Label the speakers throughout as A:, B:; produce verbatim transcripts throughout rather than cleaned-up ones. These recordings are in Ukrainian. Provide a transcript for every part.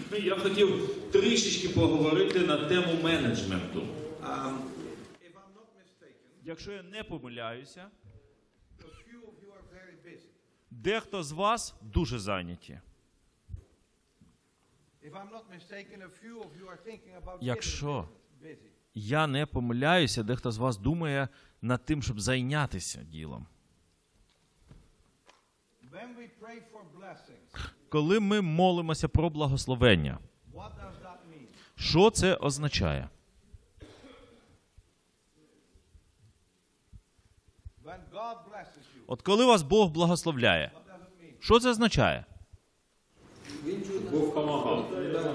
A: Я хотів трішечки поговорити на тему менеджменту.
B: Um,
C: Якщо я не помиляюся,
B: a few of you are very busy.
C: дехто з вас дуже зайняті.
B: If I'm not mistaken, a few of you are thinking about
C: Якщо
B: getting busy.
C: я не помиляюся, дехто з вас думає над тим, щоб зайнятися ділом.
B: When we pray for blessings,
C: Коли ми молимося про благословення,
B: what does that mean?
C: що це означає?
B: When God blesses you,
C: От коли вас Бог благословляє,
B: what does it mean?
C: що це означає?
D: Бог помогал.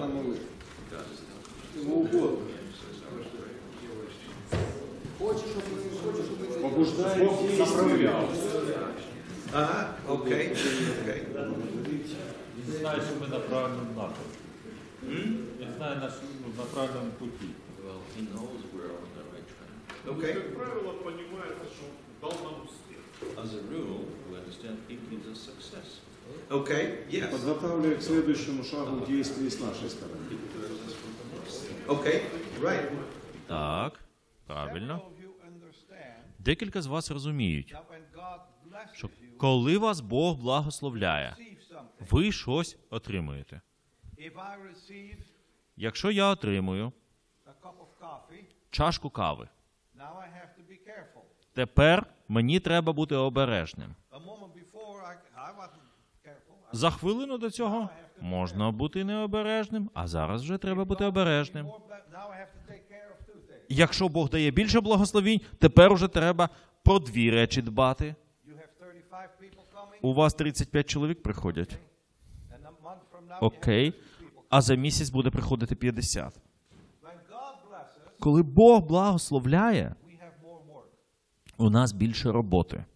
D: Побуждает, Бог направлял.
B: Uh-huh. Okay. Okay.
D: Не знаю, что мы на правильном напрямке. Не знаю, на, ну, на правильном пути.
A: Well, he knows we're on the right track.
B: Okay.
E: Как правило, понимается, что дал нам успех.
A: As a rule, we understand it gives us success.
B: Okay. Yes.
E: Подготавливая к следующему шагу действий с нашей стороны.
B: Okay. Right.
C: Так, правильно.
B: Several of you understand
C: Декілька з вас розуміють,
B: that when God blesses
C: що
B: you,
C: коли вас Бог благословляє,
B: receive something.
C: ви щось отримуєте.
B: If I receive
C: Якщо я отримую
B: a cup of coffee,
C: чашку кави,
B: now I have to be careful.
C: тепер мені треба бути обережним.
B: A moment before, I, I wasn't careful. I
C: За хвилину до цього можна бути необережним, а зараз вже треба бути обережним.
B: more ble- now I have to take care of two things.
C: Якщо Бог дає більше благословінь, тепер уже треба про дві речі дбати.
B: You have thirty-five people coming,
C: У вас тридцять п'ять чоловік приходять.
B: and a month from now,
C: Окей.
B: you have fifty people.
C: А за місяць буде приходити п'ятдесят.
B: When God blesses,
C: Коли Бог благословляє,
B: we have more work.
C: у нас більше роботи.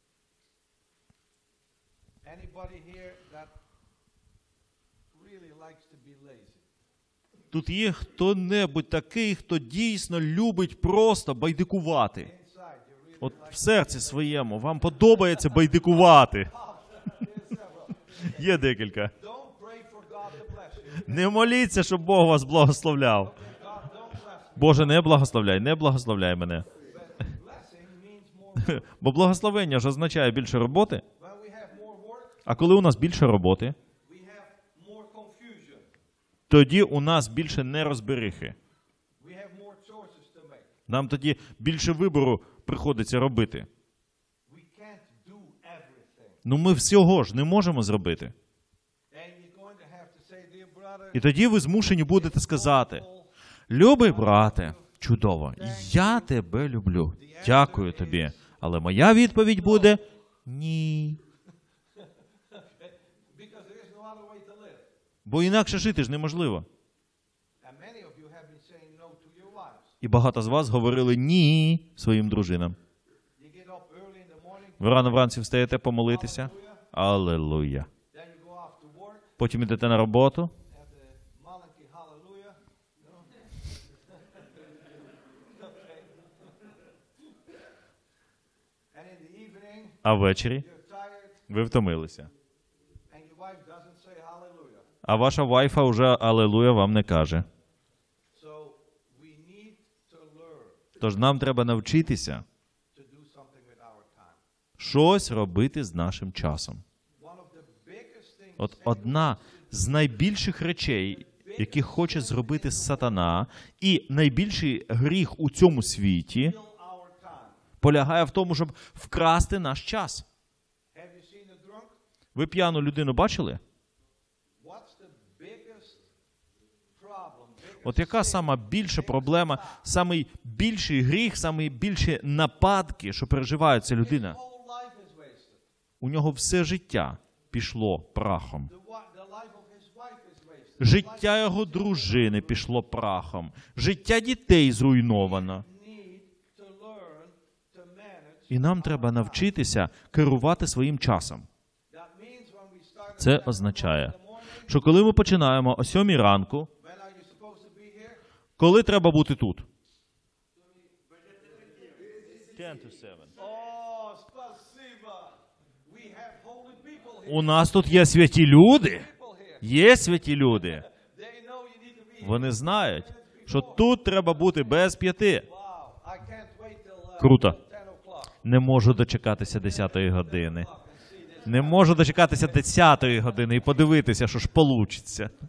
B: Anybody here that really likes to be lazy?
C: Тут є хто-небудь такий, хто дійсно любить просто байдикувати.
B: Inside, you really
C: От в серці своєму вам подобається байдикувати. Є декілька.
B: don't pray for God to bless you.
C: Не моліться, щоб Бог вас благословляв.
B: God don't bless you.
C: Боже, не благословляй, не благословляй мене.
B: But blessing means more work.
C: Бо благословення ж означає більше роботи.
B: When we have more work,
C: А коли у нас більше роботи,
B: we have more confusion.
C: тоді у нас більше нерозберихи.
B: We have more choices to make.
C: Нам тоді більше вибору приходиться робити.
B: We can't do everything.
C: Ну ми всього ж не можемо зробити.
B: And you're going to have to say, dear brother,
C: І тоді ви змушені будете сказати: любий брате, чудово, я тебе люблю, дякую тобі. Але моя відповідь буде ні.
B: because there is no other way to live.
C: Бо інакше жити ж неможливо.
B: And many of you have been saying no to your wives.
C: І багато з вас говорили ні своїм дружинам.
B: You get up early in the morning,
C: Ви рано вранці встаєте помолитися. Алелуя.
B: then you go off to work,
C: Потім йдете на роботу.
B: have the Malachi hallelujah. You know? Okay. And in the evening,
C: А ввечері
B: you're tired,
C: ви втомилися.
B: and your wife doesn't say hallelujah.
C: А ваша вайфа вже алелуя вам не каже.
B: So we need to learn
C: Тож нам треба навчитися
B: to do something with our time.
C: щось робити з нашим часом.
B: One of the biggest things
C: От одна з найбільших речей, які хоче зробити сатана, і найбільший гріх у цьому світі,
B: steal our time.
C: полягає в тому, щоб вкрасти наш час.
B: Have you seen a drunk?
C: Ви п'яну людину бачили?
B: What's the biggest problem? Biggest
C: От яка сама більша проблема, самий більший гріх, самі більші нападки, що переживає ця людина?
B: whole life is wasted.
C: У нього все життя пішло прахом.
B: The, wi- the life of his wife is wasted.
C: Життя його дружини пішло прахом. Життя дітей зруйновано.
B: Need to learn to manage.
C: І нам треба навчитися керувати своїм часом.
B: That means when we start
C: Це
B: at
C: означає,
B: in the morning,
C: що коли ми починаємо о сьомій ранку,
B: when are you supposed to be here?
C: коли треба бути тут?
B: Oh, spasiba. We have holy people here.
C: У нас тут є святі люди.
B: People here.
C: Є святі люди.
B: They
C: Вони знають, що тут треба бути без п'яти.
B: Wow, I can't wait till uh,
C: Круто.
B: ten o'clock.
C: Не можу дочекатися десятої години. Не можу дочекатися десятої години і подивитися, що ж получиться.
B: Time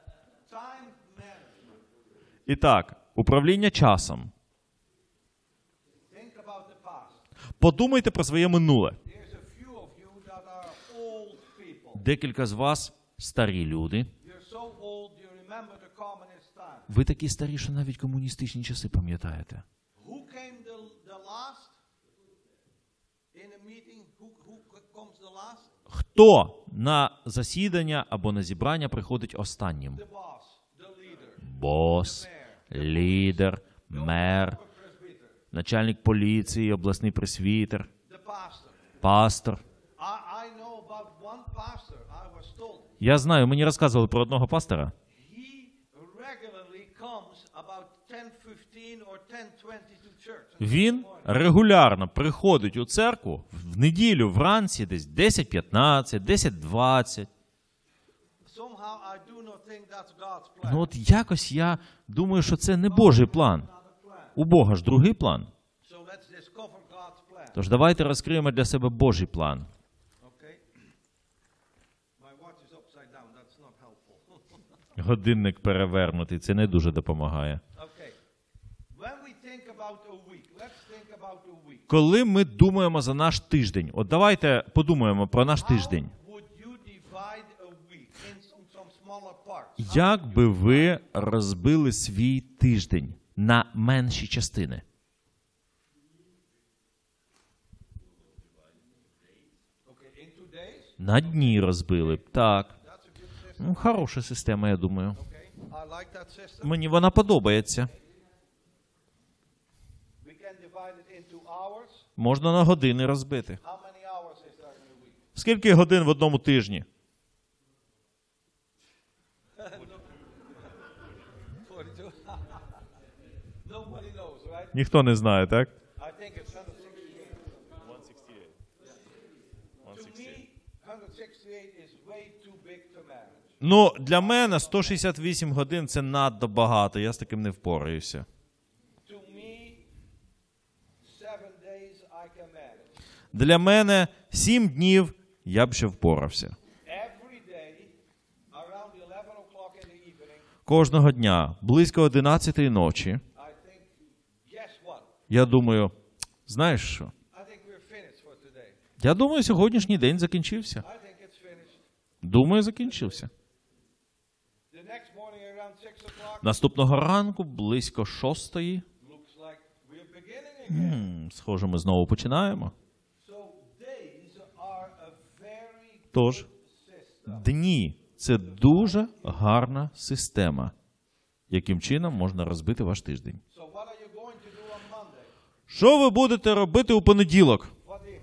B: management.
C: І так, управління часом.
B: Think about the past.
C: Подумайте про своє минуле.
B: There's a few of you that are old people.
C: Декілька з вас старі люди.
B: You're so old you remember the communist time.
C: Ви такі старі, що навіть комуністичні часи пам'ятаєте.
B: Who came the, the last in a meeting? Who, who comes the last?
C: Хто на засідання або на зібрання приходить останнім?
B: The boss, the leader,
C: Бос, лідер, мер,
B: presbyter,
C: начальник поліції, обласний пресвітер,
B: the pastor.
C: пастор.
B: I, I know about one pastor. I was told
C: Я знаю, мені розказували про одного пастора.
B: he regularly comes about ten fifteen or ten twenty to church.
C: Він регулярно приходить у церкву в неділю вранці десь десять п'ятнадцять, десять двадцять.
B: Somehow I do not think that's God's plan.
C: Ну от якось я думаю, що це не Божий план.
B: Another plan.
C: У Бога ж другий план.
B: So let's discover God's plan.
C: Тож давайте розкриємо для себе Божий план.
B: Okay. My watch is upside down. That's not helpful.
C: Годинник перевернутий, це не дуже допомагає.
B: Okay. When we think about a week, let's think about a week.
C: Коли ми думаємо за наш тиждень, от давайте подумаємо про наш тиждень.
B: How would you divide a week in some, some smaller parts?
C: Як би ви розбили свій тиждень на менші частини?
B: Okay, in two days.
C: На дні розбили б, так.
B: That's a good system.
C: Ну, хороша система, я думаю.
B: Okay. I like that system.
C: Мені вона подобається.
B: We can divide it into hours.
C: Можна на години розбити.
B: How many hours is there in a week?
C: Скільки годин в одному тижні?
B: forty-two. Nobody knows, right?
C: Ніхто не знає, так?
B: I think it's one sixty-eight. To me, one sixty-eight is way too big to manage.
C: Ну, для мене сто шістдесят вісім годин – це надто багато, я з таким не впораюся.
B: To me, seven days I can manage.
C: Для мене сім днів я б ще впорався.
B: Every day, around eleven o'clock in the evening,
C: Кожного дня, близько одинадцятої ночі,
B: I think, guess what?
C: я думаю, знаєш що?
B: I think we're finished for today.
C: Я думаю, сьогоднішній день закінчився.
B: I think it's finished.
C: Думаю, закінчився.
B: The next morning around six o'clock,
C: Наступного ранку, близько шостої,
B: looks like we're beginning again.
C: м, схоже, ми знову починаємо.
B: So days are a very
C: Тож,
B: good system.
C: дні – це дуже гарна система, яким чином можна розбити ваш тиждень.
B: So what are you going to do on Monday?
C: Що ви будете робити у понеділок?
B: Vadim.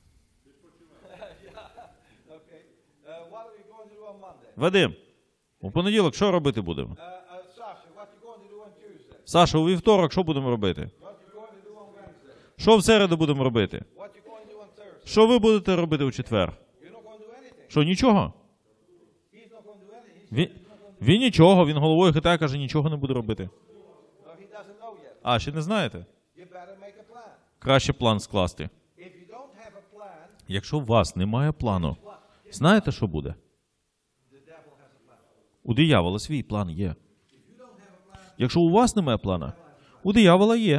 B: yeah. Okay. Uh, what are we going to do on Monday?
C: Вадим, у понеділок що робити будемо?
B: Uh, uh, Sasha, what you going to do on Tuesday?
C: Саша, у вівторок що будемо робити?
B: What you going to do on Wednesday?
C: Що в середу будемо робити?
B: What you going to do on Thursday?
C: Що ви будете робити у четвер?
B: You're not going to do anything.
C: Що, нічого?
B: He's not going to do anything. He's,
C: Він, він нічого, він головою хитає, каже, нічого не буде робити.
B: no, he doesn't know yet.
C: А, ще не знаєте?
B: You better make a plan.
C: Краще план скласти.
B: If you don't have a plan,
C: Якщо у вас немає плану, знаєте, що буде?
B: the devil has a plan.
C: У диявола свій план є. Якщо у вас немає плана, у диявола є.
B: And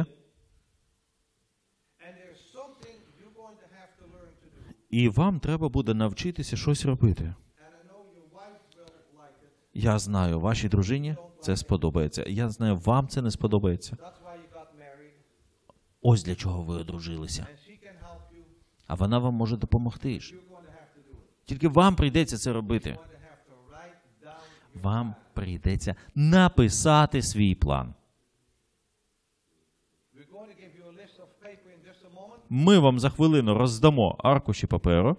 B: there's something you're going to have to learn to do.
C: І вам треба буде навчитися щось робити.
B: And I know your wife will like it.
C: Я знаю, вашій дружині це сподобається. Я знаю, вам це не сподобається.
B: That's why you got married.
C: Ось для чого ви одружилися.
B: And she can help you.
C: А вона вам може допомогти ж.
B: You're going to have to do it.
C: Тільки вам прийдеться це робити.
B: You're going to have to write down your
C: Вам прийдеться написати свій план.
B: We're going to give you a list of paper in just a moment.
C: Ми вам за хвилину роздамо аркуші паперу,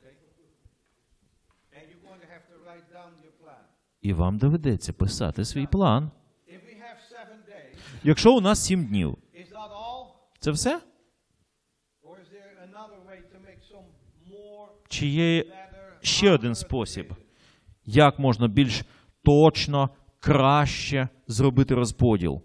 B: And you're going to have to write down your plan.
C: і вам доведеться писати свій план.
B: If we have seven days,
C: Якщо у нас сім днів,
B: is that all?
C: це все?
B: Or is there another way to make some more
C: Чи є
B: better
C: ще один спосіб, як можна більш точно, краще зробити розподіл.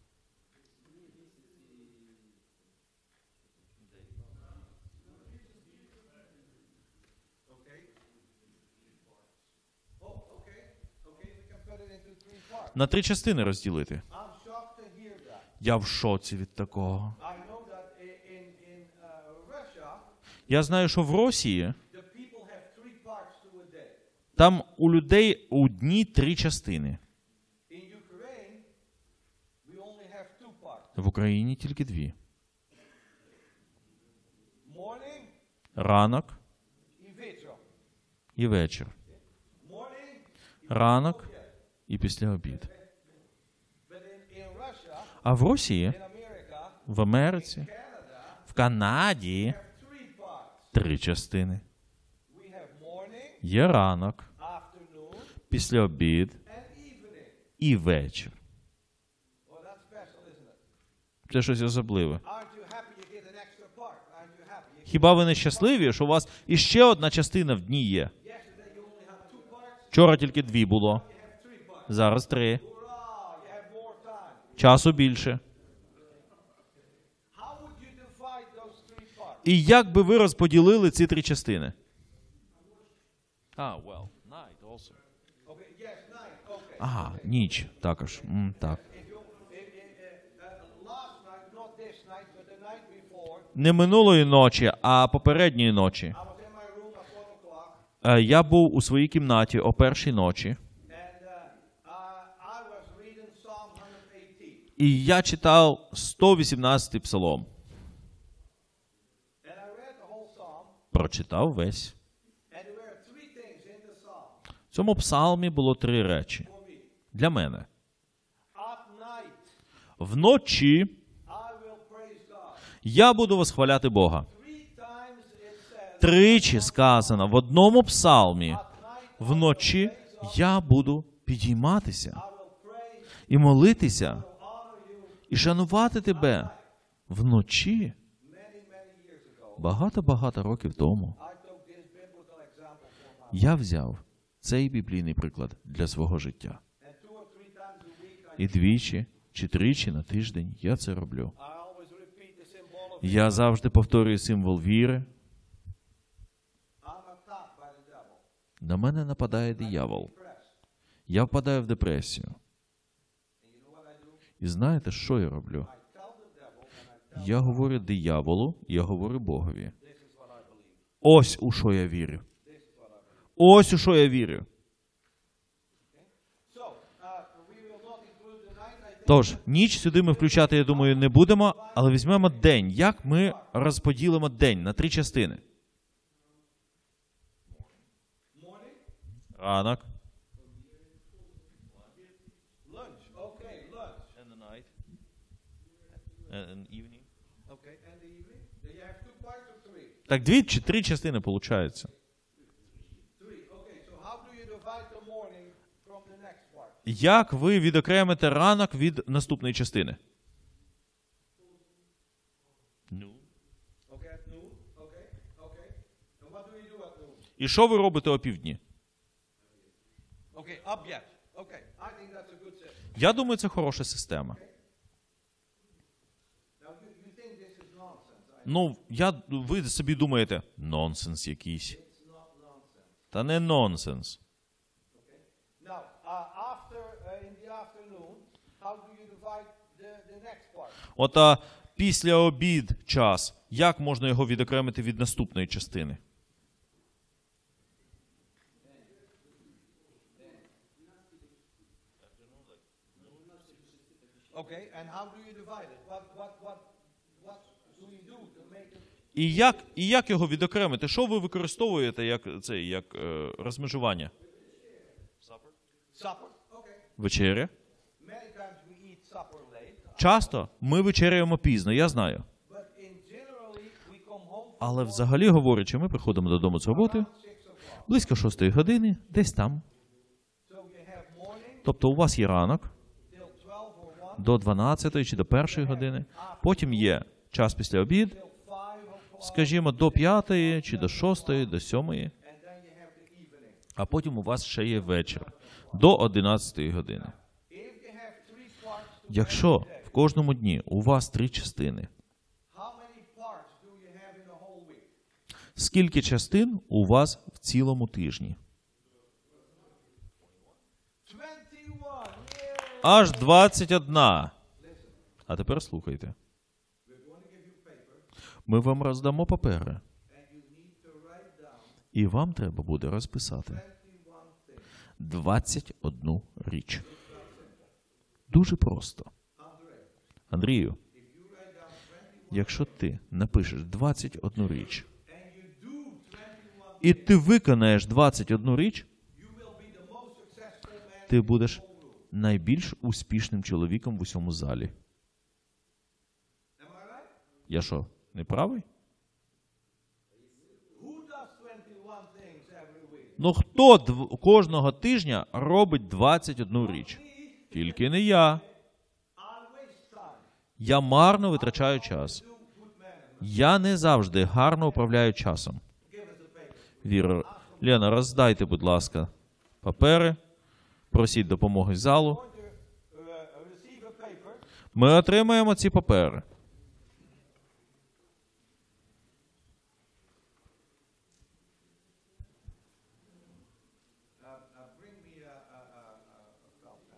C: На три частини розділити.
B: I'm shocked to hear that.
C: Я в шоці від такого.
B: I know that i- in, in uh, Russia,
C: Я знаю, що в Росії
B: the people have three parts to a day.
C: там у людей у дні три частини.
B: In Ukraine, we only have two parts.
C: В Україні тільки дві.
B: Morning
C: Ранок
B: і вечір.
C: і вечір.
B: Morning,
C: Ранок і після обід.
B: but in, in Russia,
C: А в Росії,
B: in America,
C: в Америці,
B: Canada,
C: в Канаді
B: have three parts.
C: три частини.
B: We have morning,
C: Є ранок,
B: afternoon,
C: після обід
B: and evening.
C: і вечір.
B: Well, that's special, isn't it?
C: Це щось особливе.
B: Aren't you happy you get an extra part? Aren't you happy? You-
C: Хіба ви не щасливі, що у вас іще одна частина в дні є?
B: Yesterday you only had two parts,
C: Вчора тільки дві було,
B: you have three parts.
C: зараз три.
B: Hurrah, you have more time.
C: Часу більше.
B: How would you divide those three parts?
C: І як би ви розподілили ці три частини? А, well, night also.
B: Okay, yes, nine. Okay.
C: Ага, ніч також. М, так.
B: If you, if, if, uh, uh, last night, not this night, but the night before,
C: Не минулої ночі, а попередньої ночі.
B: I was in my room at one o'clock,
C: Е, Я був у своїй кімнаті о першій ночі,
B: and uh, uh, I was reading Psalm one eighteen.
C: і я читав сто вісімнадцятий псалом.
B: And I read the whole psalm,
C: Прочитав весь.
B: and there were three things in the psalm
C: В цьому псалмі було три речі.
B: for me.
C: Для мене.
B: At night,
C: Вночі
B: I will praise God.
C: я буду восхваляти Бога.
B: Three times it says,
C: Тричі сказано в одному псалмі.
B: at night
C: Вночі я буду підійматися
B: I will pray,
C: і молитися,
B: honor you.
C: і шанувати тебе. Вночі,
B: Many, many years ago,
C: багато-багато років тому,
B: I took this biblical example for my
C: я взяв цей біблійний приклад для свого життя.
B: And two or three times a week, I,
C: І двічі чи тричі на тиждень я це роблю.
B: I always repeat the symbol of
C: Я завжди повторюю символ віри.
B: I'm attacked by the devil.
C: На мене нападає диявол.
B: Press.
C: Я впадаю в депресію.
B: And you know what I do?
C: І знаєте, що я роблю?
B: I tell the devil and I tell
C: Я говорю дияволу, я говорю Богові.
B: this is what I believe.
C: Ось у що я вірю.
B: This is what I believe.
C: Ось у що я вірю.
B: So, uh, we will not include the night. I think
C: Тож, ніч сюди ми включати, я думаю, не будемо, але візьмемо день. Як ми розподілимо день на три частини?
B: morning,
C: Ранок.
B: lunch. Okay, lunch.
C: And the night. And evening.
B: Okay, and the evening. Then you have two parts or three?
C: Так, дві чи три частини виходить.
B: Three. Okay, so how do you divide the morning from the next part?
C: Як ви відокремите ранок від наступної частини? Ну.
B: Okay, at noon. Okay, okay. And what do you do at noon?
C: І що ви робите о півдні?
B: Okay, up yet. Okay, I think that's a good system.
C: Я думаю, це хороша система.
B: Now you, you think this is nonsense. I
C: Ну, я, ви собі думаєте, нонсенс якийсь.
B: It's not nonsense.
C: Та не нонсенс.
B: Now, uh, after uh, in the afternoon, how do you divide the, the next part?
C: От а, після обід час, як можна його відокремити від наступної частини?
B: Okay, and how do you divide it? What what what what do you do to make it?
C: І як, і як його відокремити? Що ви використовуєте як, це, як е, розмежування?
B: Supper. Okay.
C: Вечеря?
B: Many times we eat supper late,
C: Часто ми вечеряємо пізно, я знаю.
B: but in generally we come home
C: Але взагалі говорячи, ми приходимо додому з роботи
B: at six o'clock.
C: близько шостої години, десь там.
B: So you have morning
C: Тобто у вас є ранок
B: till twelve or one,
C: до дванадцятої чи до першої години, потім є час після обід,
B: till five o'clock,
C: скажімо, до п'ятої чи до шостої, до сьомої,
B: and then you have the evening.
C: а потім у вас ще є вечір до одинадцятої години. Якщо в кожному дні у вас три частини,
B: how many parts do you have in a whole week?
C: скільки частин у вас в цілому тижні?
B: twenty-one. Yeah.
C: Аж двадцять одна. А тепер слухайте. Ми вам роздамо папери. І вам треба буде розписати двадцять одну річ. Дуже просто. Андрію, якщо ти напишеш двадцять одну річ, і ти виконаєш двадцять одну річ, ти будеш найбільш успішним чоловіком в усьому залі. Я що, не правий?
B: Who does twenty-one things every week?
C: Ну хто дв- кожного тижня робить двадцять одну річ? Тільки не я.
B: I waste time.
C: Я марно витрачаю час.
B: Do good management.
C: Я не завжди гарно управляю часом.
B: Give us the paper.
C: Віра, Лена, роздайте, будь ласка, папери. Просіть допомоги з залу.
B: Going to uh, receive a paper.
C: Ми отримаємо ці папери.
B: Uh, uh, bring me a, a, a, a, a felt pen.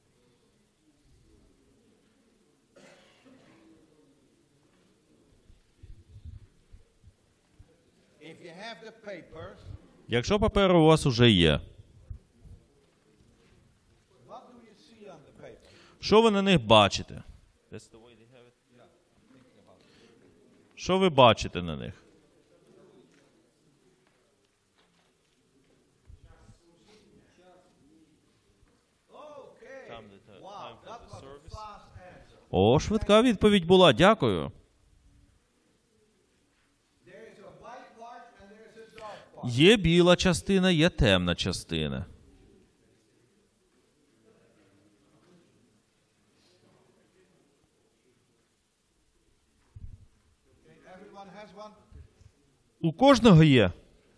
B: If you have the papers,
C: Якщо папери у вас уже є,
B: what do you see on the paper?
C: що ви на них бачите? Що ви бачите на них?
B: Okay. Wow, that was a fast answer.
C: О, швидка відповідь була, дякую.
B: There is a white part and there is a dark part.
C: Є біла частина, є темна частина.
B: Okay, everyone has one.
C: У кожного є.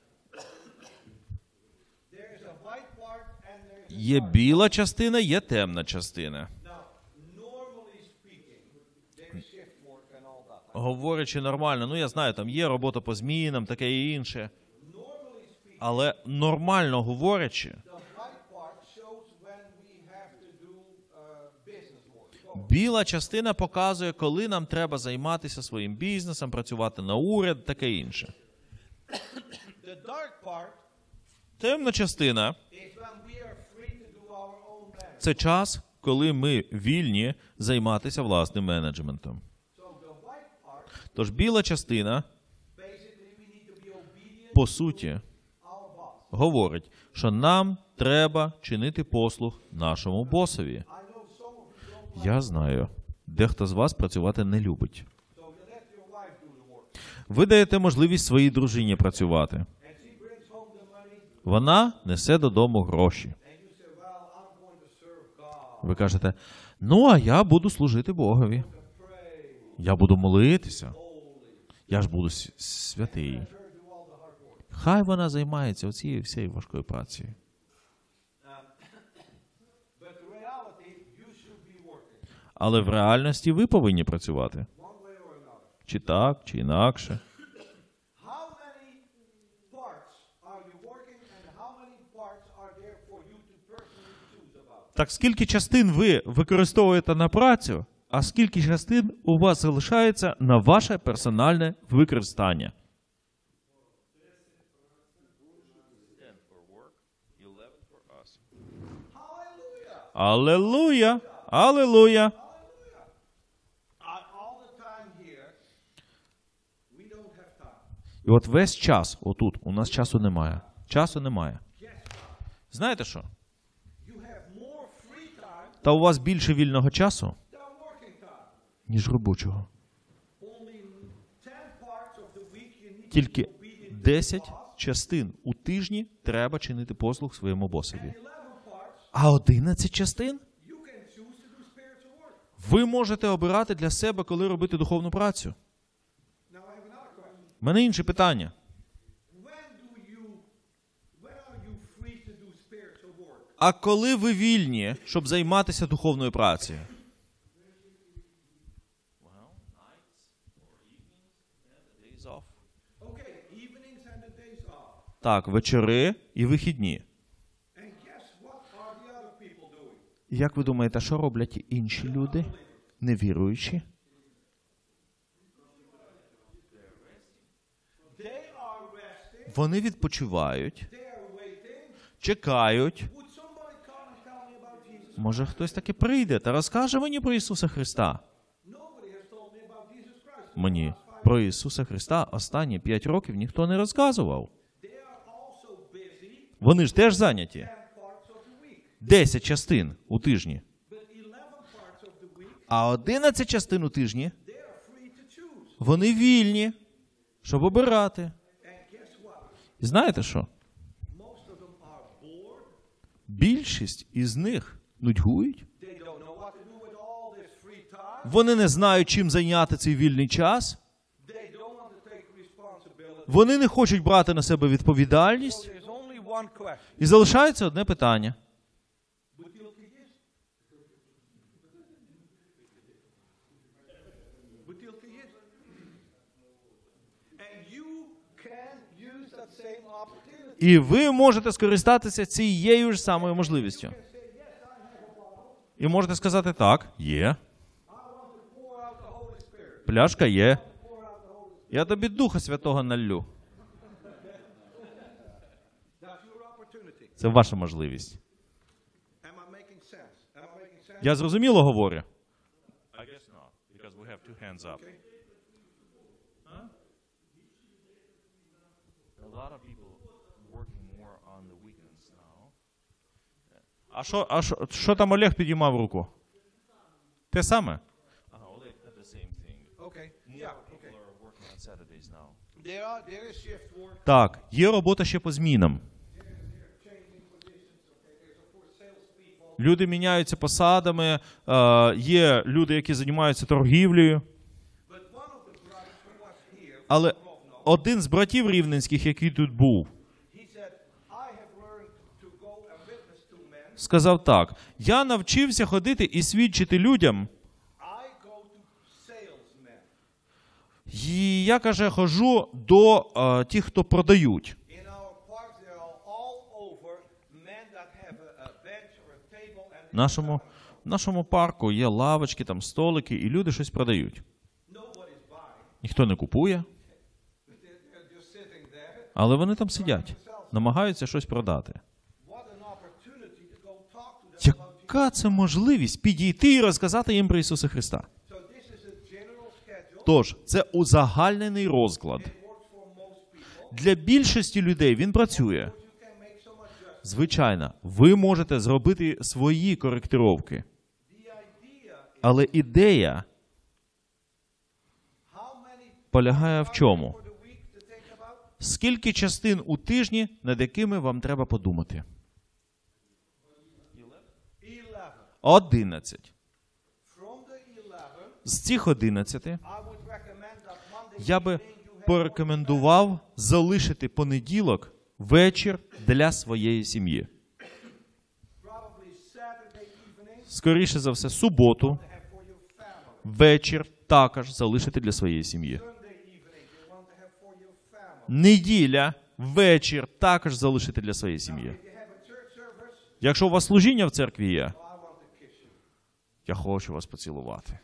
B: There is a white part and there is a
C: Є
B: dark
C: біла частина, є темна частина.
B: Now, normally speaking, there is shift work and all that.
C: Говорячи нормально, ну я знаю, там є робота по змінам, таке і інше. Але нормально говорячи,
B: The white part shows when we have to do uh, business work. So,
C: біла частина показує, коли нам треба займатися своїм бізнесом, працювати на уряд, таке інше.
B: the dark part
C: Темна частина
B: is when we are free to do our own management.
C: – це час, коли ми вільні займатися власним менеджментом.
B: So the white part,
C: Тож біла частина,
B: basically, we need to be obedient
C: по суті,
B: to our boss.
C: говорить, що нам треба чинити послуг нашому босові.
B: I know some of you don't,
C: Я знаю, дехто з вас працювати не любить.
B: so you let your wife do the work.
C: Ви даєте можливість своїй дружині працювати.
B: And she brings home the money,
C: Вона несе додому гроші.
B: and you say, well, I'm going to serve God,
C: Ви кажете, ну, а я буду служити Богові.
B: to pray,
C: Я буду молитися.
B: holy,
C: Я ж буду с- святий.
B: her do all the hard work.
C: Хай вона займається оцією всією важкою працею.
B: But the reality, you should be working,
C: Але в реальності ви повинні працювати.
B: one way or another.
C: Чи так, чи інакше.
B: How many parts are you working and how many parts are there for you to personally choose about?
C: Так скільки частин ви використовуєте на працю, а скільки частин у вас залишається на ваше персональне використання?
B: Hallelujah!
C: Алелуя! Алелуя!
B: I, all the time here, we don't have time.
C: І от весь час, отут, у нас часу немає. Часу немає. Знаєте що?
B: You have more free time
C: Та у вас більше вільного часу,
B: than working time.
C: ніж робочого.
B: Only ten parts of the week you need to
C: Тільки
B: be obedient to
C: десять
B: the boss.
C: частин у тижні треба чинити послуг своєму босові.
B: eleven parts
C: А одинадцять частин
B: you can choose to do spiritual work.
C: ви можете обирати для себе, коли робити духовну працю.
B: Now I have another question.
C: У мене інше питання.
B: When do you, when are you free to do spiritual work?
C: А коли ви вільні, щоб займатися духовною працею? Так, вечори і вихідні.
B: And guess what are the other people doing?
C: Як ви думаєте, що роблять інші люди, невіруючі?
B: They are resting.
C: Вони відпочивають,
B: They are waiting.
C: чекають.
B: Would somebody come and tell me about Jesus?
C: Може, хтось таки прийде та розкаже мені про Ісуса Христа?
B: Nobody has told me about Jesus Christ.
C: Мені про Ісуса Христа останні п'ять років ніхто не розказував.
B: They are also busy
C: Вони ж теж зайняті.
B: ten parts of the week.
C: Десять частин у тижні.
B: But eleven parts of the week,
C: А одинадцять частин у тижні
B: they are free to choose.
C: вони вільні, щоб обирати.
B: And guess what?
C: І знаєте що?
B: Most of them are bored.
C: Більшість із них нудьгують.
B: They don't know what to do with all this free time.
C: Вони не знають, чим зайняти цей вільний час.
B: They don't want to take responsibility.
C: Вони не хочуть брати на себе
B: So
C: відповідальність.
B: there's only one question.
C: І залишається одне питання.
B: Бутылка есть? Бутылка есть? And you can use that same opportunity.
C: І ви можете скористатися цією ж самою можливістю. І можете сказати так, є.
B: Pour out the Holy Spirit.
C: Пляшка є. Я тобі Духа Святого наллю.
B: That's your opportunity.
C: Це ваша можливість.
B: Am I making sense? Am I making sense?
C: Я зрозуміло говорю?
D: I guess not, because we have two hands up.
C: A lot of people working more on the weekends now. А що, а що, що там Олег підіймав руку? Те саме?
D: Uh, Oleg had the same thing.
B: Okay. Yeah. Okay.
D: People are working on Saturdays now.
B: There are there is shift work.
C: Так, є робота ще по змінам. Люди міняються посадами, е, є люди, які займаються торгівлею.
B: But one of the brothers who was here,
C: Але один з братів рівненських, який тут був,
B: he said, I have learned to go and witness to men.
C: сказав так: я навчився ходити і свідчити людям.
B: I go to salesmen.
C: І я, каже, ходжу до е, тих, хто продають.
B: In our parks, they are all over men that have a, a bench or a table and
C: В нашому, в нашому парку є лавочки, там столики, і люди щось продають.
B: nobody's buying.
C: Ніхто не купує,
B: They're, they're just sitting there.
C: але вони там сидять, намагаються щось продати.
B: What an opportunity to go talk to them about Jesus.
C: Яка це можливість підійти і розказати їм про Ісуса Христа?
B: So this is a general schedule.
C: Тож, це узагальнений розклад.
B: It works for most people.
C: Для більшості людей він працює.
B: You can make so much adjustment.
C: Звичайно, ви можете зробити свої коректировки.
B: The idea is
C: Але ідея
B: how many
C: полягає в чому?
B: for the week to think about?
C: Скільки частин у тижні, над якими вам треба подумати?
B: eleven.
C: Одинадцять.
B: From the eleven,
C: З цих одинадцяти
B: I would recommend that Monday
C: я би
B: evening you have
C: порекомендував залишити понеділок вечір для своєї сім'ї.
B: probably Saturday evening
C: Скоріше за все, суботу
B: to have for your family.
C: вечір також залишити для своєї сім'ї.
B: Sunday evening you want to have for your family.
C: Неділя вечір також залишити для своєї сім'ї.
B: If you have a church service,
C: Якщо у вас служіння в церкві є,
B: I want to kiss you.
C: я хочу вас поцілувати.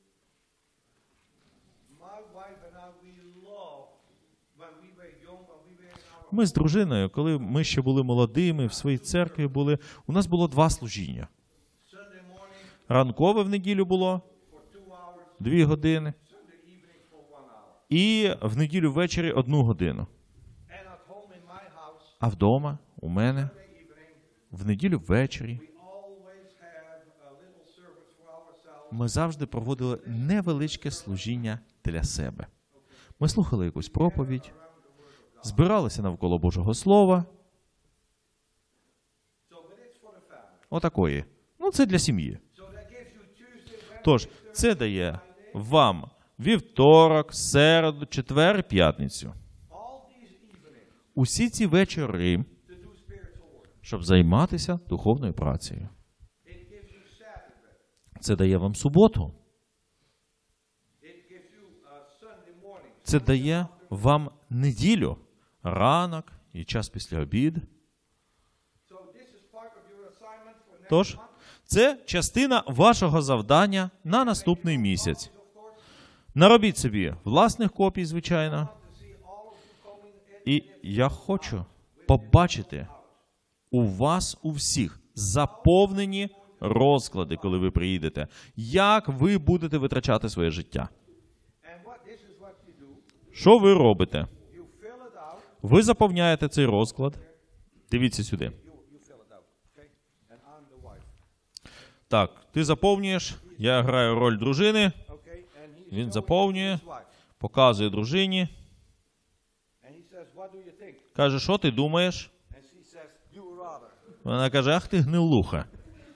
B: My wife and I, we love when we were young, when we were in our
C: Ми з дружиною, коли ми ще були молодими, в своїй церкві були, у нас було два служіння.
B: Sunday morning
C: Ранкове в неділю було
B: for two hours,
C: дві години,
B: Sunday evening for one hour.
C: і в неділю ввечері одну годину.
B: And at home in my house,
C: А вдома, у мене,
B: Sunday evening,
C: в неділю ввечері,
B: we always have a little service for ourselves.
C: ми завжди проводили невеличке служіння для себе. Ми слухали якусь проповідь, збиралися навколо Божого Слова,
B: So, but it's for the family.
C: отакої. Ну, це для сім'ї.
B: So that gives you Tuesday, Wednesday,
C: Тож, це дає вам вівторок, середу, четвер і п'ятницю.
B: all these evenings
C: Усі ці вечори,
B: to do spiritual work.
C: щоб займатися духовною працею.
B: It gives you Saturday.
C: Це дає вам суботу.
B: It gives you uh, Sunday morning.
C: Це дає вам неділю, ранок і час після обіду.
B: So this is part of your assignment for next
C: Тож,
B: month.
C: це частина вашого завдання на наступний місяць.
B: Of course,
C: Наробіть собі власних копій, звичайно.
B: to see all of you coming in.
C: І я хочу побачити у вас у всіх заповнені розклади, коли ви приїдете. Як ви будете витрачати своє життя?
B: And what this is what you do.
C: Що ви робите?
B: You fill it out.
C: Ви заповняєте цей розклад. Дивіться сюди.
B: You, you fill it out. Okay? And I'm the wife.
C: Так, ти заповнюєш, я граю роль дружини,
B: Okay? And he's
C: він
B: showing
C: заповнює,
B: his wife.
C: показує дружині,
B: And he says, what do you think?
C: каже, що ти думаєш?
B: And she says, you rather.
C: Вона каже, ах ти гнилуха.
B: And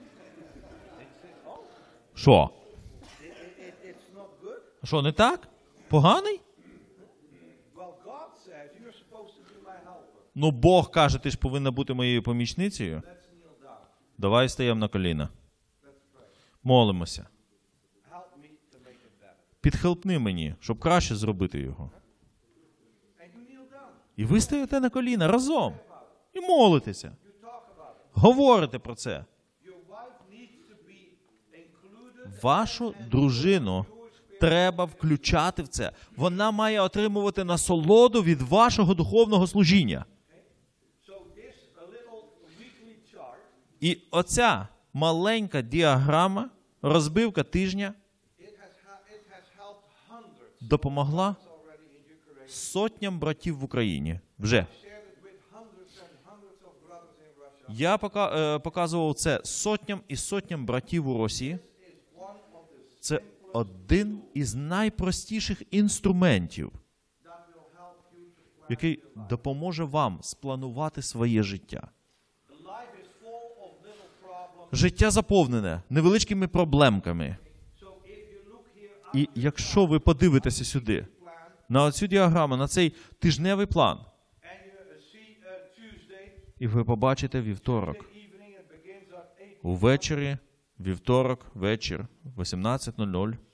B: he says, oh,
C: Що?
B: it, it, it, it's not good.
C: Що, не так? Поганий?
B: Well, God says you're supposed to be my helper.
C: Ну, Бог каже, ти ж повинна бути моєю помічницею.
B: Let's kneel down.
C: Давай стаємо на коліна.
B: Let's pray.
C: Молимося.
B: Help me to make it better.
C: Підхелпни мені, щоб краще зробити його.
B: And you kneel down.
C: І ви стаєте на коліна разом. І молитеся.
B: You talk about it.
C: Говорите про це.
B: Your wife needs to be included.
C: Вашу дружину треба включати в це. Вона має отримувати насолоду від вашого духовного служіння.
B: So this a little weekly chart,
C: І оця маленька діаграма, розбивка тижня,
B: it has ha- it has helped hundreds
C: допомогла
B: already in Ukraine.
C: сотням братів в Україні. Вже.
B: Shared it with hundreds and hundreds of brothers in Russia.
C: Я пока, е, показував це сотням і сотням братів у Росії.
B: Is one of the
C: Це один із найпростіших інструментів,
B: that will help you to plan.
C: який допоможе вам спланувати своє життя.
B: Life is full of little problems.
C: Життя заповнене невеличкими проблемками.
B: So if you look here
C: І якщо ви подивитеся сюди,
B: plan
C: на цю діаграму, на цей тижневий план,
B: and you uh, see uh, Tuesday
C: і ви побачите вівторок,
B: evening it begins at eight.
C: увечері, вівторок, вечір, вісімнадцята нуль,
B: And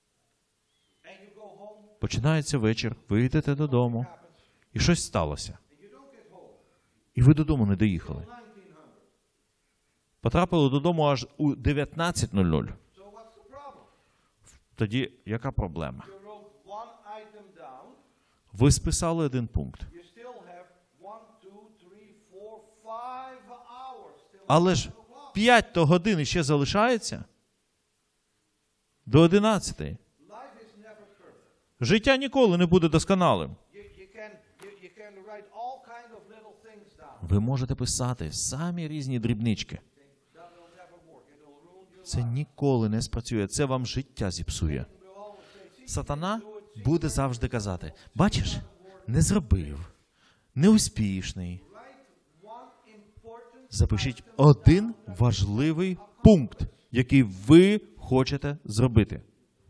B: you go home.
C: починається вечір, ви йдете додому,
B: Happens.
C: і щось сталося.
B: And you don't get home.
C: І ви додому не доїхали.
B: nineteen hundred.
C: Потрапили додому аж у дев'ятнадцята нуль.
B: So what's the problem?
C: Тоді яка проблема?
B: You wrote one item down.
C: Ви списали один пункт.
B: You still have one, two, three, four, five hours still.
C: Але ж п'ять то годин ще залишається до одинадцятої.
B: Life is never perfect.
C: Життя ніколи не буде досконалим.
B: You, you can you, you can write all kind of little things down.
C: Ви можете писати самі різні дрібнички.
B: That will never work. It will ruin your
C: Це ніколи не спрацює. Це вам життя зіпсує.
B: will always say, see,
C: Сатана буде завжди казати: бачиш, не зробив, неуспішний.
B: write one important
C: Запишіть один важливий пункт, який ви хочете зробити.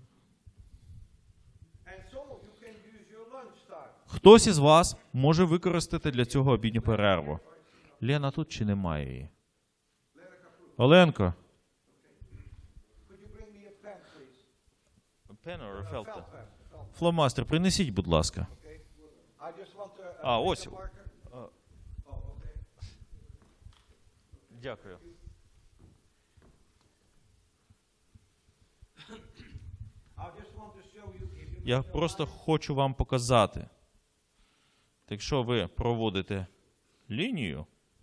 B: and so you can use your lunch time.
C: Хтось із вас може використати для цього обідню перерву. Лена тут чи немає її? Оленко.
B: Could you bring me a pen, please?
C: Пен or
B: Felt pen. Felt.
C: Фломастер, принесіть, будь ласка.
B: Okay. I just want to. Uh,
C: А,
B: make
C: ось.
B: a marker.
C: А.
B: Oh, okay.
C: Дякую.
B: I just want to show you if you
C: Я
B: make a
C: просто
B: line,
C: хочу вам показати. Якщо ви проводите лінію,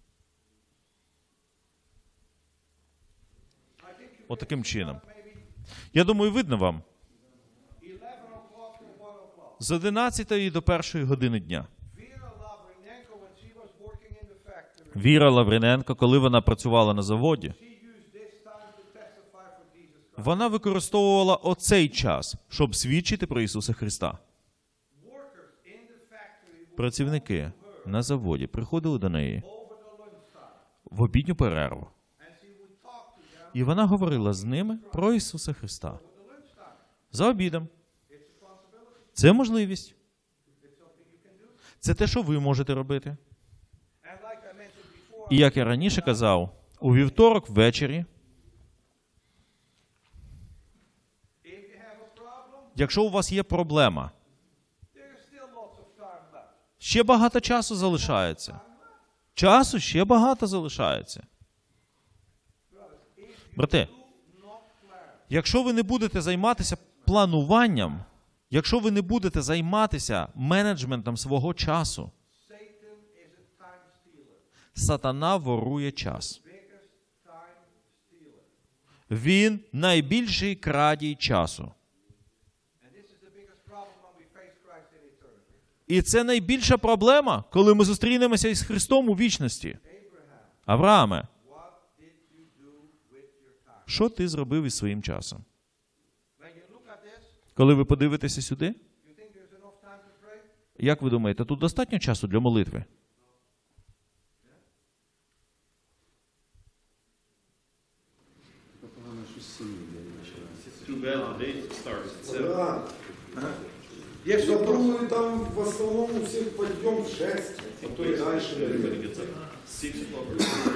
B: I think you
C: отаким чином.
B: maybe
C: Я думаю, видно вам.
B: eleven o'clock to one o'clock.
C: З одинадцятої до першої години дня.
B: Vera Lavrinenko, when she was working in the factory,
C: Віра Лавриненко, коли вона працювала на заводі,
B: she used this time to testify for Jesus Christ.
C: вона використовувала оцей час, щоб свідчити про Ісуса Христа.
B: Workers in the factory would
C: Працівники на заводі приходили до неї
B: over the lunchtime,
C: в обідню перерву.
B: and she would talk to them
C: І вона говорила з ними про Ісуса Христа.
B: over the lunchtime.
C: За обідом.
B: It's a possibility.
C: Це можливість.
B: It's something you can do.
C: Це те, що ви можете робити.
B: And like I mentioned before,
C: І як я раніше казав, у вівторок ввечері,
B: if you have a problem,
C: якщо у вас є проблема,
B: there's still lots of time left.
C: Ще багато часу залишається. Часу ще багато залишається. Брате, якщо ви не будете займатися плануванням, якщо ви не будете займатися менеджментом свого часу, сатана ворує час. Він найбільший крадій часу. І це найбільша проблема, коли ми зустрінемося із Христом у вічності. Аврааме, що ти зробив із своїм часом? Коли ви подивитеся сюди, як ви думаєте, тут достатньо часу для молитви?
A: Too bad the day starts at seven.
E: Да.
B: Есть
E: Я
B: вопрос?
E: думаю, там в основном у всех подъем в шесть, а то и дальше.
A: Everybody gets up six o'clock.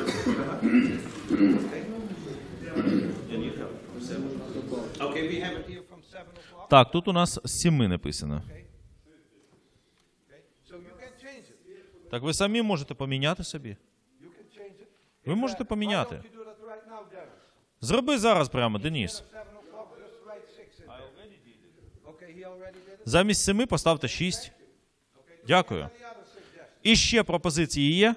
A: And you have from seven.
B: Okay, we have it here from seven o'clock.
C: Так, тут у нас з сіми написано.
B: Okay. So you can change it.
C: Так ви самі можете поміняти собі.
B: You can change it.
C: Ви можете
B: Why
C: поміняти.
B: don't you do that right now, Dennis?
C: Зроби зараз прямо, Деніс.
B: seven o'clock, just write six in there. Okay, he already did it.
C: Замість семи поставте шість. Дякую.
B: Any other suggestions?
C: І ще пропозиції є?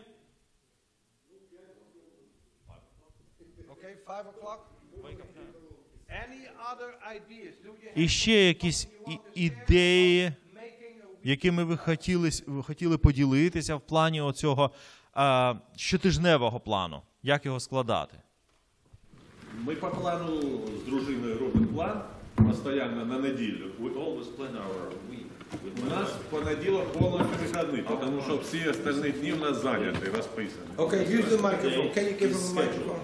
B: Okay, five o'clock. Any other ideas? Do you have
C: І ще якісь і- ідеї,
B: making a
C: якими ви хотіли, ви хотіли поділитися в плані оцього а, щотижневого плану? Як його складати?
F: Ми по плану з дружиною робимо план постійно на неділю.
A: We always plan our week. with
F: У
A: my
F: нас
A: wife.
F: понеділок повністю вихідний, тому що всі остальні дні в нас зайняті, розписані.
B: Okay, use the microphone. Can you give him a microphone?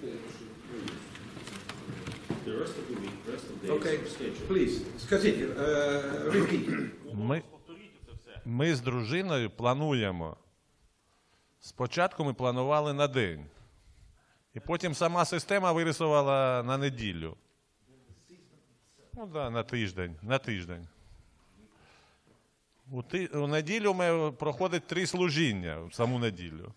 A: The rest of the week, rest of the days
B: Okay,
A: are scheduled.
B: please. Скажите, uh, repeat.
F: Ми, ми з дружиною плануємо. Спочатку ми планували на день. І потім сама система вирисувала на неділю. Ну так, да, на тиждень. На тиждень. У, ти, у неділю ми проходить три служіння в саму неділю.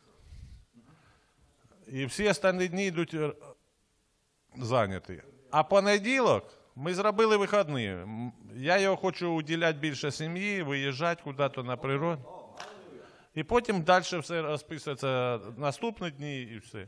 F: І всі останні дні йдуть е, зайняті. А понеділок ми зробили вихідні. М, Я його хочу уділяти більше сім'ї, виїжджати куди-то на природу. І потім далі все розписується наступні дні і все.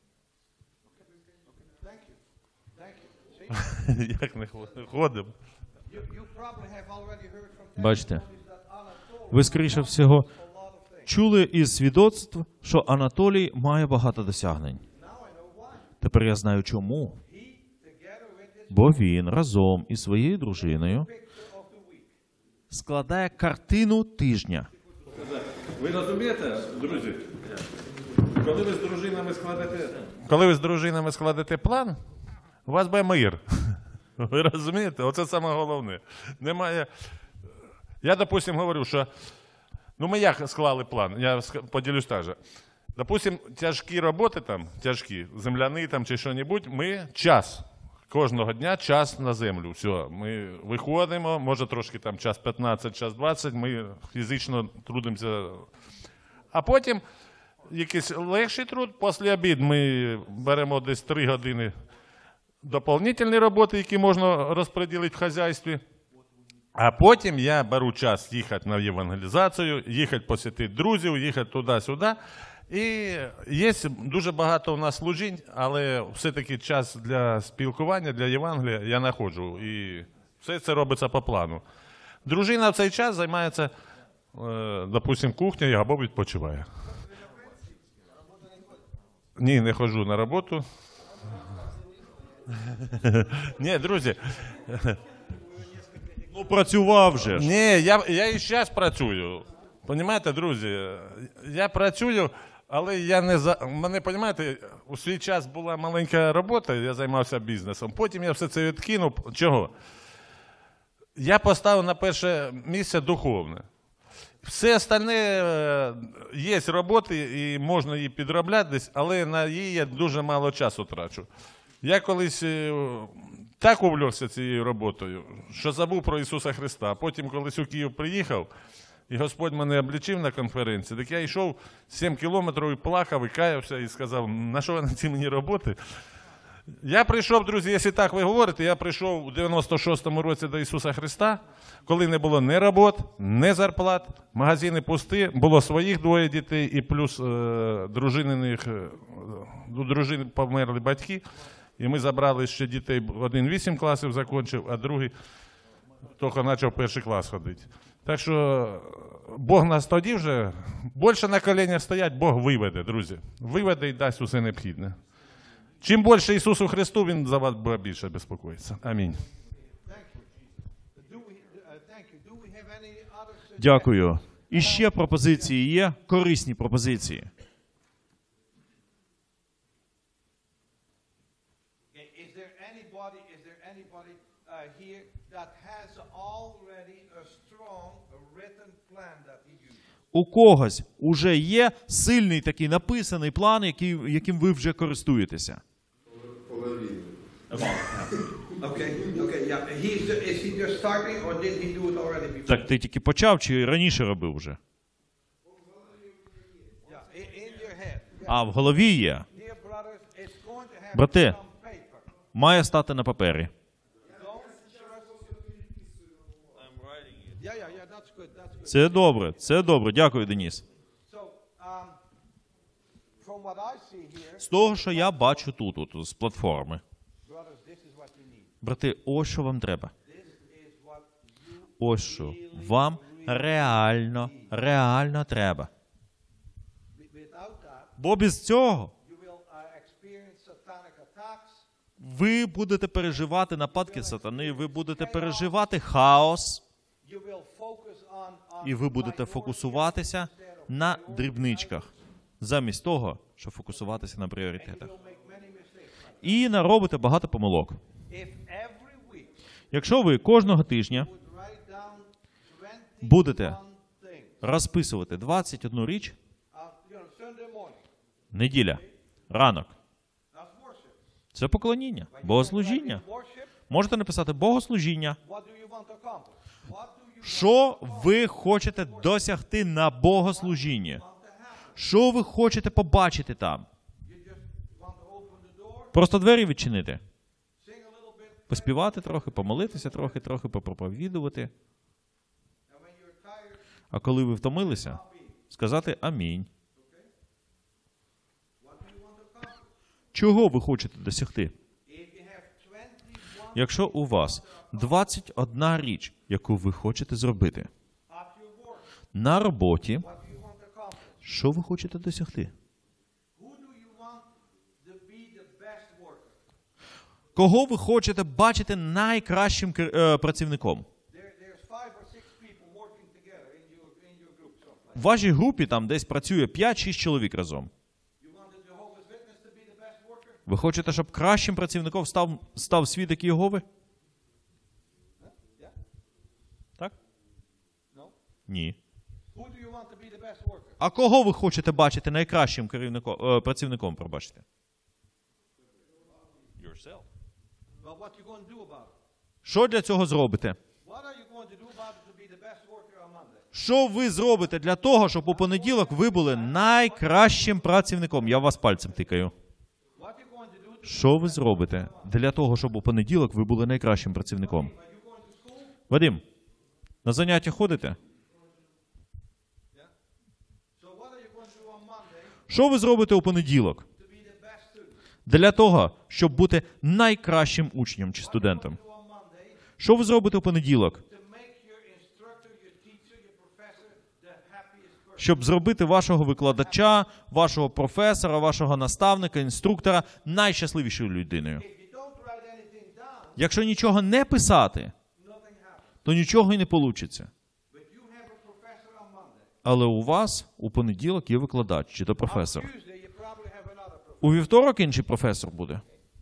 F: Як не ходимо.
B: You, you probably have already heard from
C: Бачите,
B: testimonies that Anatoly
C: ви, скоріше всього,
B: a lot of things.
C: чули із свідоцтв, що Анатолій має багато досягнень.
B: Now I know why.
C: Тепер я знаю чому.
B: He, together with his
C: Бо він разом із своєю дружиною
B: picture of the week.
C: складає картину тижня.
F: Ви розумієте, друзі? Коли ви з дружинами складете, коли ви з дружинами складете план, у вас буде мир. Ви розумієте? Оце саме головне. Немає. Я, допустим, говорю, що ну ми як склали план, я ск- поділюсь так же. Допустим, тяжкі роботи там, тяжкі, земляні там чи що-небудь, ми час. Кожного дня час на землю. Все, ми виходимо, може трошки там час п'ятнадцять, час двадцять, ми фізично трудимося. А потім якийсь легший труд, після обіду ми беремо десь три години доповнительні роботи, які можна розподілити в хазяйстві. А потім я беру час їхати на євангелізацію, їхати посітити друзів, їхати туди-сюди. І є дуже багато у нас служінь, але все-таки час для спілкування, для Євангелія я знаходжу. І все це робиться по плану. Дружина в цей час займається, е, допустим, кухнею або відпочиває. Ні, не ходжу на роботу. Ні, друзі.
C: Ну, працював же ж.
F: Ні, я, я і зараз працюю. Понімаєте, друзі, я працюю, але я не за. У мене, понімаєте, у свій час була маленька робота, я займався бізнесом. Потім я все це відкинув. Чого? Я поставив на перше місце духовне. Все остальне е, є роботи і можна її підробляти десь, але на її я дуже мало часу трачу. Я колись е, так увлекся цією роботою, що забув про Ісуса Христа. А потім, колись у Київ приїхав, і Господь мене облічив на конференції, так я йшов сім кілометрів і плакав, і каявся, і сказав, на що на ці мені роботи? Я прийшов, друзі, якщо так ви говорите, я прийшов у дев'яносто шостому році до Ісуса Христа, коли не було ні робот, ні зарплат, магазини пусті, було своїх двоє дітей і плюс е, дружининих, е, у дружини померли батьки, і ми забрали ще дітей, один вісім класів закінчив, а другий тільки почав перший клас ходити. Так що Бог нас тоді вже, більше на коленях стоять, Бог виведе, друзі. Виведе і дасть усе необхідне. Чим більше Ісусу Христу, Він за вас буде більше безпокоїться. Амінь.
B: Do we, uh, thank you. Do we have any other suggestions?
C: Дякую. І ще пропозиції є, корисні пропозиції.
B: Is there anybody, is there anybody uh, here that has already a strong written plan that he used?
C: У когось уже є сильний такий написаний план, який, яким ви вже користуєтеся.
E: Половину.
B: Okay, okay, yeah. He's, is he just starting or did he do it already before?
C: Так ти тільки почав чи раніше робив вже?
B: Yeah, in, in your head. Yeah.
C: А в голові є.
B: Dear brothers, it's going to have
C: Брате,
B: some paper.
C: має стати на папері.
B: Don't trust. Yeah, yeah, yeah, that's good, that's good.
C: Це добре, це добре. Дякую, Деніс.
B: So, um, from what I see here,
C: З того, що я бачу тут, тут з платформи.
B: brothers, this is what you need.
C: Брати, ось що вам треба.
B: This is what you
C: Ось що вам реально, реально треба.
B: without that,
C: Бо без цього
B: you will uh, experience satanic attacks.
C: ви будете переживати нападки сатани, ви будете переживати хаос,
B: You will focus on, on
C: і ви будете фокусуватися на дрібничках, замість того, щоб фокусуватися на пріоритетах.
B: You'll make many mistakes.
C: І наробите багато помилок.
B: If every week
C: Якщо ви кожного тижня
B: would write down
C: будете
B: twenty-one things,
C: розписувати двадцять одну річ,
B: uh, you know, Sunday morning,
C: неділя, ранок,
B: that's worship.
C: це поклоніння, богослужіння.
B: Worship,
C: Можете написати богослужіння.
B: what do you want to accomplish? What do you
C: Що ви хочете досягти на богослужінні? Що ви хочете побачити там?
B: you just want to open the door,
C: Просто двері відчинити.
B: sing a little bit,
C: Поспівати трохи, помолитися трохи, трохи попроповідувати.
B: and when you're tired,
C: А коли ви втомилися, сказати амінь.
B: what do you want to accomplish?
C: Чого ви хочете досягти?
B: If you have twenty-one
C: Якщо у вас двадцять одна річ, яку ви хочете зробити
B: at your work,
C: на роботі,
B: what do you want to accomplish?
C: що ви хочете досягти?
B: Who do you want to be the best worker?
C: Кого ви хочете бачити найкращим кер- е, працівником?
B: There, there's five or six people working together in your, in your group someplace.
C: В вашій групі там десь працює п'ять-шість чоловік разом.
B: You want the Jehovah's Witness to be the best worker?
C: Ви хочете, щоб кращим працівником став, став свідок Єгови?
B: Yeah?
C: Так?
B: No?
C: Ні.
B: Who do you want to be the best worker?
C: А кого ви хочете бачити найкращим керівником, е, працівником, пробачте? Yourself.
B: Well, what you going to do about it?
C: Що для цього зробите?
B: What are you going to do about it to be the best worker on Monday?
C: Що ви зробите для того, щоб у понеділок ви були найкращим працівником? Я вас пальцем тикаю.
B: What you going to do to
C: Що ви зробите для того, щоб у понеділок ви були найкращим працівником?
B: are you going to school?
C: Вадим, на заняття ходите?
B: Yeah? So what are you going to do on Monday
C: Що ви зробите у понеділок
B: to be the best student?
C: для того, щоб бути найкращим учнем чи студентом?
B: Do on Monday
C: Що ви зробите у понеділок,
B: to make your instructor, your teacher, your professor the happiest person?
C: щоб зробити вашого викладача, вашого професора, вашого наставника, інструктора найщасливішою людиною?
B: If you don't write anything down,
C: Якщо нічого не писати,
B: nothing happens.
C: то нічого й не вийде.
B: But you have a professor on Monday.
C: Але у вас у понеділок є викладач чи то професор.
B: On Tuesday, you probably have another professor.
C: У вівторок інший професор буде.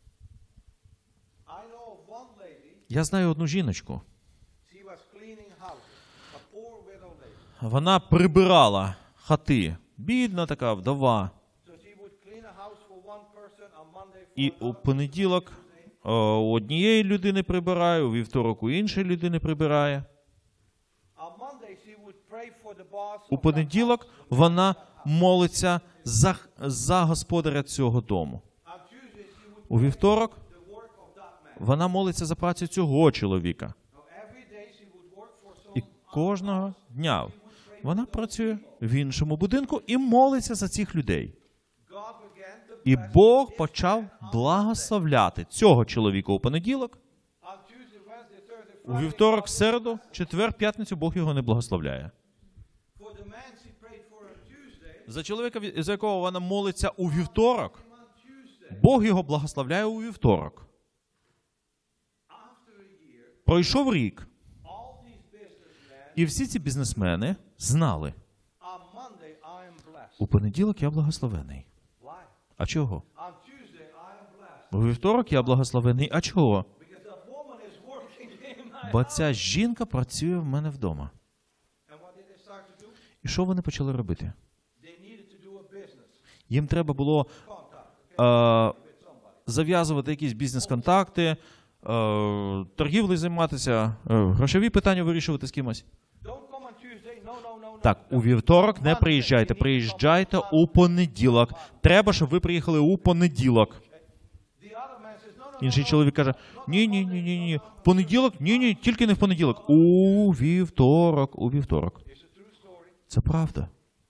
B: I know of one lady,
C: Я знаю одну жіночку.
B: she was cleaning houses, a poor widow lady.
C: Вона прибирала хати. Бідна така вдова.
B: So she would clean a house for one person on Monday for
C: І у
B: another.
C: понеділок о, у однієї людини прибирає, у вівторок у іншої людини прибирає.
B: On Monday she would pray pray for the boss
C: У
B: of that
C: понеділок вона молиться за, за господаря цього дому.
B: house. On Tuesday, she would
C: У вівторок
B: the work of that man.
C: вона молиться за працю цього чоловіка.
B: Now, every day she would work for
C: І
B: some
C: кожного дня вона працює в іншому будинку і молиться за цих людей.
B: God began to
C: І
B: bless
C: Бог почав благословляти цього чоловіка у понеділок,
B: on Tuesday, Wednesday, Thursday,
C: у
B: Friday.
C: вівторок, середу, четвер, п'ятницю Бог його не благословляє.
B: For the man she prayed for on Tuesday,
C: За чоловіка, ві- за якого вона молиться у вівторок,
B: on Tuesday,
C: Бог його благословляє у вівторок.
B: after a year,
C: Пройшов рік,
B: all these businessmen,
C: і всі ці бізнесмени знали,
B: on Monday I am blessed.
C: у понеділок я благословений.
B: Why?
C: А чого?
B: On Tuesday I am blessed.
C: У вівторок я благословений. А чого?
B: Because that woman is working in my
C: Бо ця жінка працює в мене вдома.
B: And what did they start to do?
C: І що вони почали робити?
B: They needed to do a business
C: Їм треба було
B: contact.
C: е, зав'язувати якісь бізнес-контакти, е, торгівлею займатися, е, грошові питання вирішувати з кимось.
B: Don't come on Tuesday. No, no, no, no.
C: Так, у вівторок не приїжджайте, приїжджайте у понеділок. Треба, щоб ви приїхали у понеділок.
B: The other man says, no, no, no.
C: Інший чоловік каже: ні, ні, ні, ні, ні. В понеділок? Ні, ні, тільки не в понеділок. У вівторок, у вівторок.
B: It's a true story.
C: Це правда.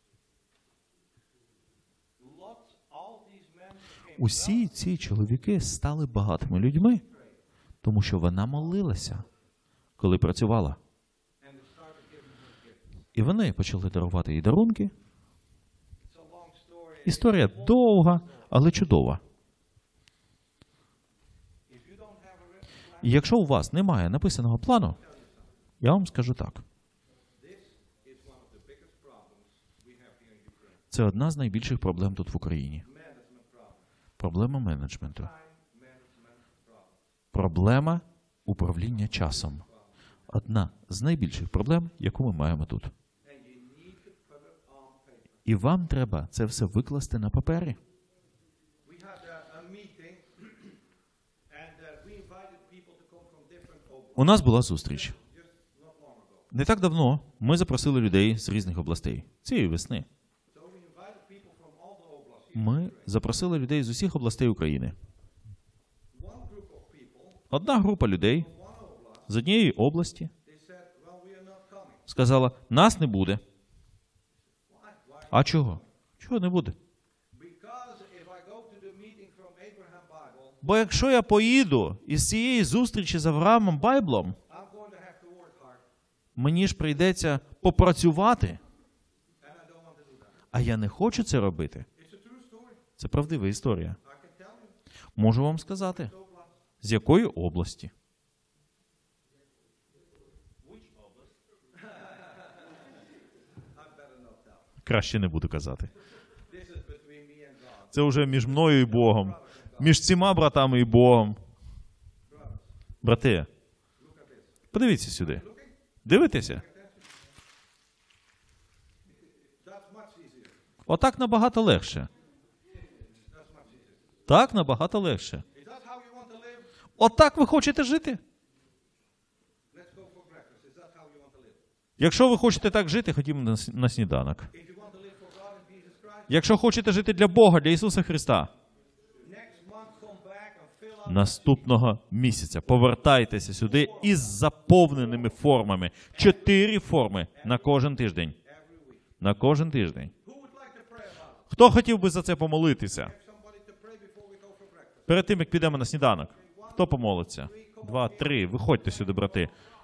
B: Lots, all these men came
C: Усі ці чоловіки стали багатими людьми, тому що вона молилася, коли працювала.
B: and they started giving her gifts.
C: І вони почали дарувати їй дарунки.
B: It's a long story.
C: Історія довга, але чудова.
B: If you don't have a written plan,
C: І якщо у вас немає написаного плану, я вам скажу так.
B: this is one of the biggest problems we have here in Ukraine.
C: Це одна з найбільших проблем тут в Україні.
B: Management problem.
C: Проблема менеджменту.
B: Time management problem.
C: Проблема управління часом. Одна з найбільших проблем, яку ми маємо тут.
B: And you need to put it on paper.
C: І вам треба це все викласти на папері.
B: We had a, a meeting, and uh, we invited people to come from different oblasts.
C: У нас була зустріч.
B: Just not long ago.
C: Не так давно ми запросили людей з різних областей. Цієї весни.
B: So we invited people from all the oblasts.
C: Ми запросили людей з усіх областей України.
B: One group of people,
C: Одна група людей
B: one oblast,
C: з однієї області
B: they said, well, we are not coming.
C: сказала: нас не буде.
B: Why? Why?
C: А чого? Чого не буде?
B: Because if I go to the meeting from Abraham Bible,
C: Бо якщо я поїду із цієї зустрічі з Авраамом Байблом,
B: I'm going to have to work hard,
C: мені ж прийдеться попрацювати,
B: and I don't want to do that.
C: а я не хочу це робити.
B: It's a true story.
C: Це правдива історія.
B: I can tell you.
C: Можу вам сказати,
B: Oblast.
C: з якої області.
B: I better not tell.
C: Краще не буду казати.
B: This is between me and God.
C: Це вже між мною і Богом. Між цими братами і Богом. Брати, подивіться сюди. Дивитеся?
B: That's much easier.
C: Отак набагато легше.
B: That's much easier.
C: Так набагато легше.
B: Is that how you want to live?
C: Отак ви хочете жити?
B: Let's go for breakfast. Is that how you want to live?
C: Якщо ви хочете так жити, ходімо на с- на сніданок.
B: If you want to live for God and Jesus Christ,
C: Якщо хочете жити для Бога, для Ісуса Христа,
B: next month come back and fill out
C: наступного місяця повертайтеся сюди із заповненими формами. Чотири форми на кожен тиждень.
B: every week.
C: На кожен тиждень.
B: Who would like to pray about it?
C: Хто хотів би за це помолитися?
B: Somebody to pray before we go for breakfast.
C: Перед тим, як підемо на сніданок. Хто помолиться? Два, три. Виходьте сюди, брати.